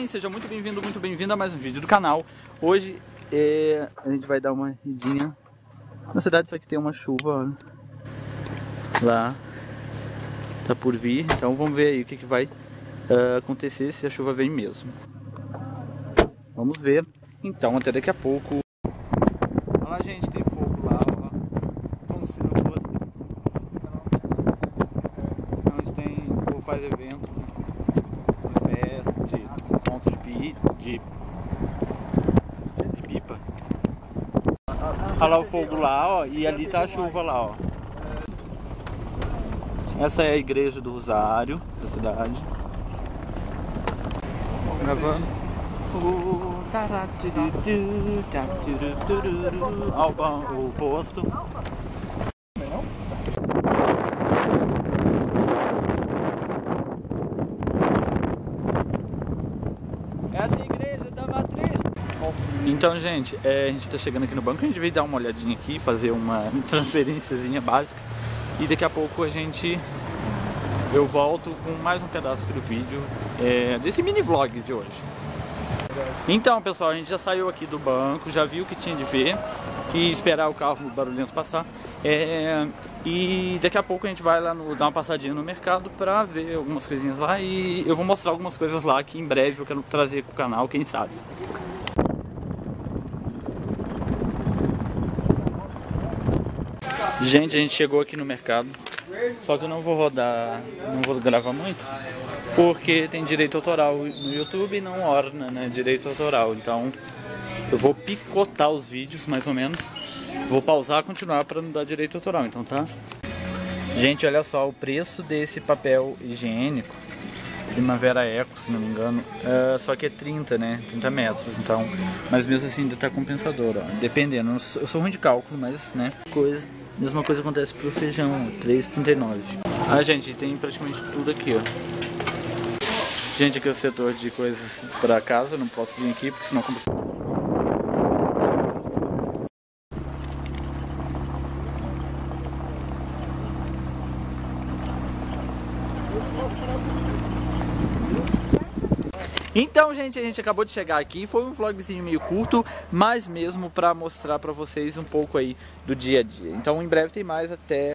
bem? Seja muito bem-vindo, muito bem-vinda a mais um vídeo do canal. Hoje a gente vai dar uma idinha na cidade, só que tem uma chuva lá, tá por vir. Então vamos ver aí o que vai acontecer, se a chuva vem mesmo. Vamos ver. Então, até daqui a pouco. Olha lá, gente, tem fogo lá, ó. Como se não fosse. Onde tem, o povo faz evento, né? Festa, de pontos de pipa. Olha lá o fogo lá, ó. E ali tá a chuva lá, ó. Essa é a igreja do Rosário da cidade. Gravando. O posto. Essa é a igreja da Matriz. Então, gente, a gente tá chegando aqui no banco. A gente veio dar uma olhadinha aqui, fazer uma transferênciazinha básica. E daqui a pouco eu volto com mais um pedaço aqui do vídeo desse mini vlog de hoje. Então, pessoal, a gente já saiu aqui do banco, já viu o que tinha de ver e esperar o carro barulhento passar. E daqui a pouco a gente vai lá dar uma passadinha no mercado pra ver algumas coisinhas lá. E eu vou mostrar algumas coisas lá que em breve eu quero trazer pro canal, quem sabe. Gente, a gente chegou aqui no mercado. Só que eu não vou rodar, não vou gravar muito, porque tem direito autoral no YouTube e não orna, né, direito autoral. Então eu vou picotar os vídeos, mais ou menos. Vou pausar e continuar para não dar direito autoral, então tá? Gente, olha só, o preço desse papel higiênico Primavera Eco, se não me engano, só que é 30, né, 30 metros, então, mas mesmo assim ainda tá compensador, ó, dependendo. Eu sou ruim de cálculo, mas, né, mesma coisa acontece pro feijão, 3,39. Ah, gente, tem praticamente tudo aqui, ó. Gente, aqui é o setor de coisas pra casa, não posso vir aqui porque senão compro. Então, gente, a gente acabou de chegar aqui. Foi um vlogzinho meio curto, mas mesmo pra mostrar pra vocês um pouco aí do dia a dia. Então, em breve tem mais. Até